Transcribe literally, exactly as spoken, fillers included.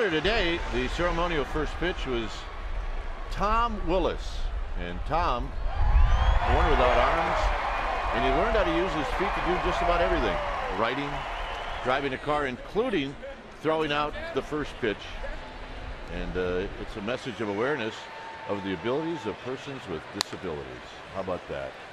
Earlier today, the ceremonial first pitch was Tom Willis. And Tom, born without arms, and he learned how to use his feet to do just about everything. Riding, driving a car, including throwing out the first pitch. And uh, it's a message of awareness of the abilities of persons with disabilities. How about that?